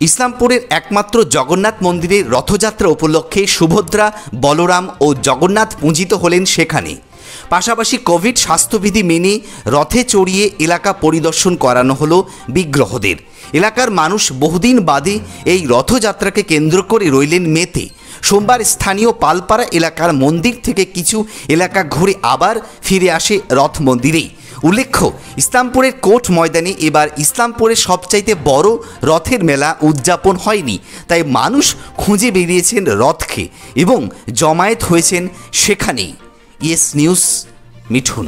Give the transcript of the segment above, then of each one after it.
ইসলামপুরের একমাত্র জগন্নাথ মন্দিরের রথযাত্রা উপলক্ষে সুভদ্রা, বলরাম ও জগন্নাথ পূজিত হলেন সেখানে। পাশাপাশি কোভিড স্বাস্থ্যবিধি মেনে রথে চড়িয়ে এলাকা পরিদর্শন করানো হলো বিগ্রহদের। এলাকার মানুষ বহুদিন বাদে এই রথযাত্রাকে কেন্দ্র করে রইলেন মেতে। সোমবার স্থানীয় পালপাড়া এলাকার মন্দির থেকে কিছু এলাকা ঘুরে আবার ফিরে আসে রথ মন্দিরেই। উল্লেখ্য, ইসলামপুরের কোর্ট ময়দানে এবার ইসলামপুরের সবচাইতে বড় রথের মেলা উদযাপন হয়নি, তাই মানুষ খুঁজে বেরিয়েছেন রথকে এবং জমায়েত হয়েছেন সেখানেই। Yes news, Mithun.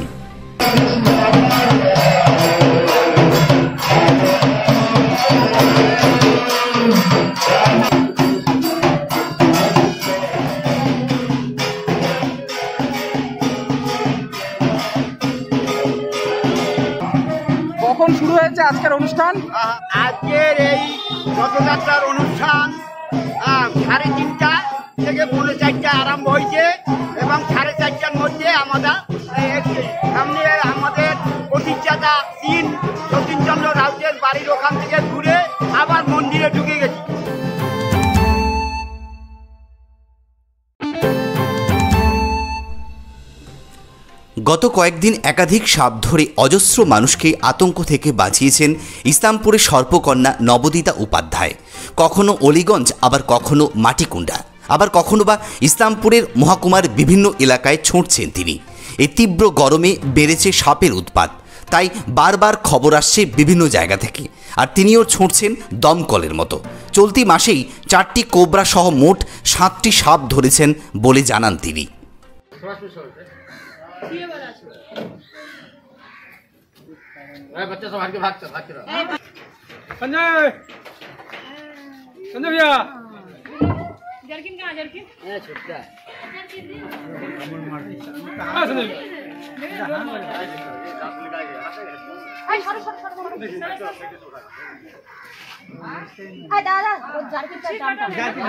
কখন শুরু হয়েছে আজকের অনুষ্ঠান? আজকের এই রথযাত্রার অনুষ্ঠান 3:30 থেকে 4:30 আরম্ভ হয়েছে এবং 4:30টার মধ্যে আমাদের সামনে আমাদের প্রতিষ্ঠাতা সতীশচন্দ্র রাউতের বাড়ির ওখান থেকে ঘুরে আবার মন্দিরে ঢুকে গেছি। গত কয়েকদিন একাধিক সাপ ধরে অজস্র মানুষকে আতঙ্ক থেকে বাঁচিয়েছেন ইসলামপুরের সর্পকন্যা নবদিতা উপাধ্যায়। কখনো অলিগঞ্জ, আবার কখনো মাটিকুণ্ডা, আবার কখনো বা ইসলামপুরের মহকুমার বিভিন্ন এলাকায় ছুটছেন তিনি। এই তীব্র গরমে বেড়েছে সাপের উৎপাত, তাই বারবার খবর আসছে বিভিন্ন জায়গা থেকে, আর তিনিও ছুটছেন দমকলের মতো। চলতি মাসেই 4টি কোবরা সহ মোট 7টি সাপ ধরেছেন বলে জানান তিনি। बच्चा सब हट के भाग रहा संजय संजय भैया जर्किन कहाँ जर्किन छुट्टा संजय दादा जर्किन का दाम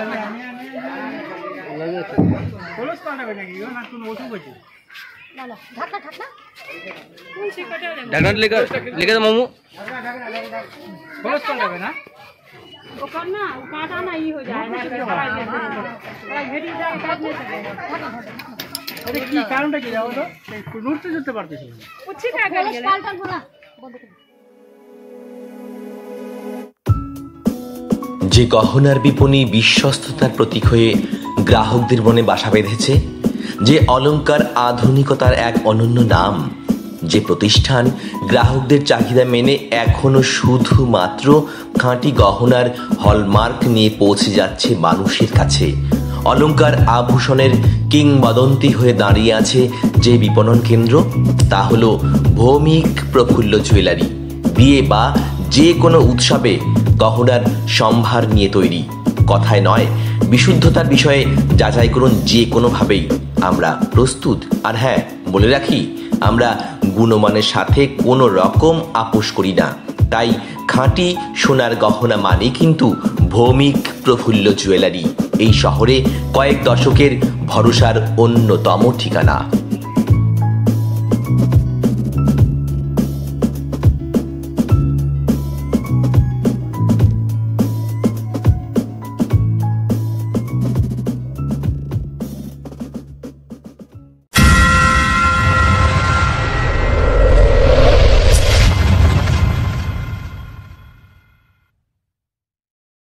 पुलिस पार्टी बनेगी ना तुम वो तो बची ना ढकना ढकना कौन सी कटे ढक्कन लेकर तो मामू पुलिस पार्टी ना वो करना वो काटा ना ही हो जाए ना घेरी जाए काटने से अरे की कारणটা কি যাও তো নড়তে যেতে পারতেছ না উচ্ছি কা গেল পাল্টাল বলা বন্ধ করে যে গহনার বিপণী বিশ্বস্ততার প্রতীক হয়ে গ্রাহকদের মনে বাসা বেঁধেছে, যে অলংকার আধুনিকতার এক অনন্য নাম, যে প্রতিষ্ঠান গ্রাহকদের চাহিদা মেনে এখনো শুধুমাত্র খাঁটি গহনার হলমার্ক নিয়ে পৌঁছে যাচ্ছে মানুষের কাছে, অলংকার আভূষণের কিংবদন্তি হয়ে দাঁড়িয়ে আছে যে বিপণন কেন্দ্র, তা হল ভৌমিক প্রফুল্ল জুয়েলারি। বিয়ে বা যে কোনো উৎসবে গহনার সম্ভার নিয়ে তৈরি। কথায় নয়, বিশুদ্ধতার বিষয়ে যাচাই করুন যে কোনোভাবেই আমরা প্রস্তুত। আর হ্যাঁ, বলে রাখি, আমরা গুণমানের সাথে কোনো রকম আপোষ করি না। তাই খাঁটি সোনার গহনা মানে কিন্তু ভৌমিক প্রফুল্ল জুয়েলারি, এই শহরে কয়েক দশকের ভরসার অন্যতম ঠিকানা।